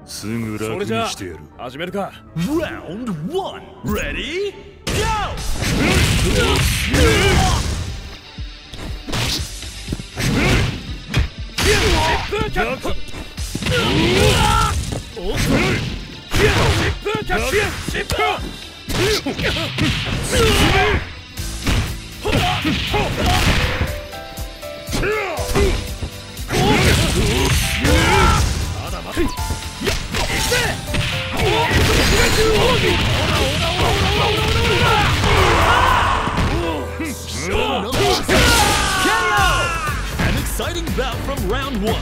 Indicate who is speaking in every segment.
Speaker 1: すぐ楽にしてやる。
Speaker 2: 始めるか。Round 1 Ready Go! An exciting bout from round 1.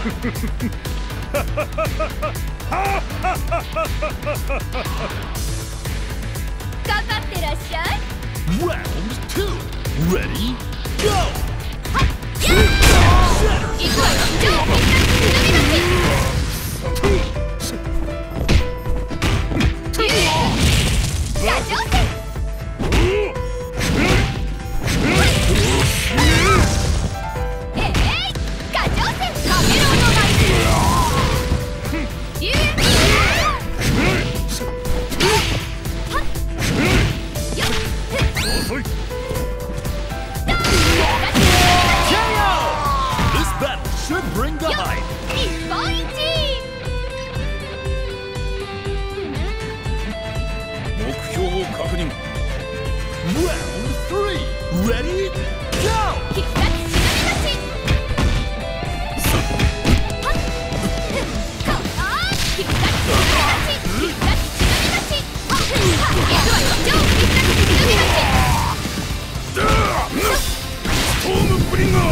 Speaker 3: かかってらっしゃい。
Speaker 2: Round 2 Ready Go!
Speaker 3: 行くわよ。
Speaker 2: Bring the hype.
Speaker 3: 日本一。
Speaker 2: 目標を確認。Round 3 Ready Go!
Speaker 3: 必殺忍び出し。必殺忍び出し。必殺忍び出し。行くわよ。超必殺忍び出し。
Speaker 1: ストームブリンガー。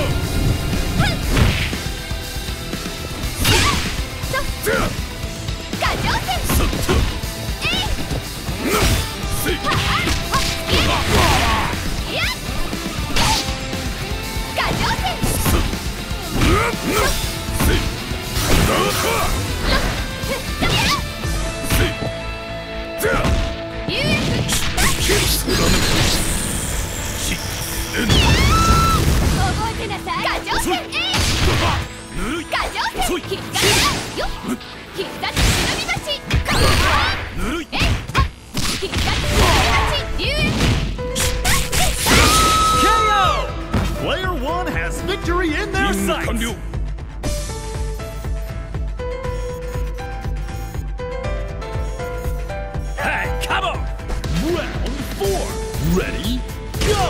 Speaker 2: Player 1 has victory in their sights. Hey, come on! Round 4 Ready Go!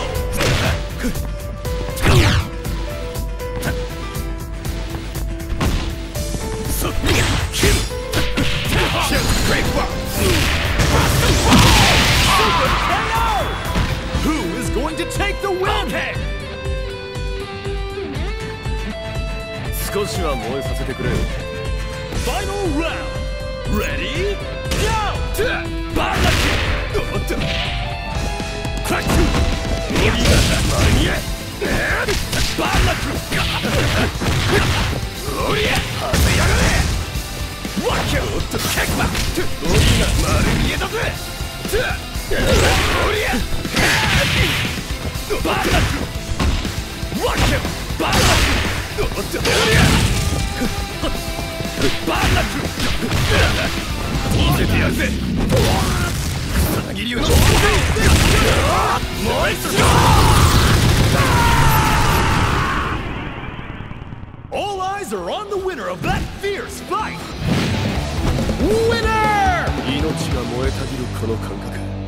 Speaker 2: Who is going to take the win? Okay. 少しは燃えさせてくれよ。Final round. Ready? Go! バーナキ。おっと。クラッチ。ノリが何や。バーナキ。おりゃ。はずやがれ。ワッキャ。おっと。キャッバ。ノリが丸見えだぜ。おりゃ。バーナキ。ワッキャ。バーナキ。おっと。おりゃ。バーナキ。見せてやるぜ。草切りをもう一度。All eyes are on the winner of that fierce fight. Winner! 命が燃えたぎるこの感覚。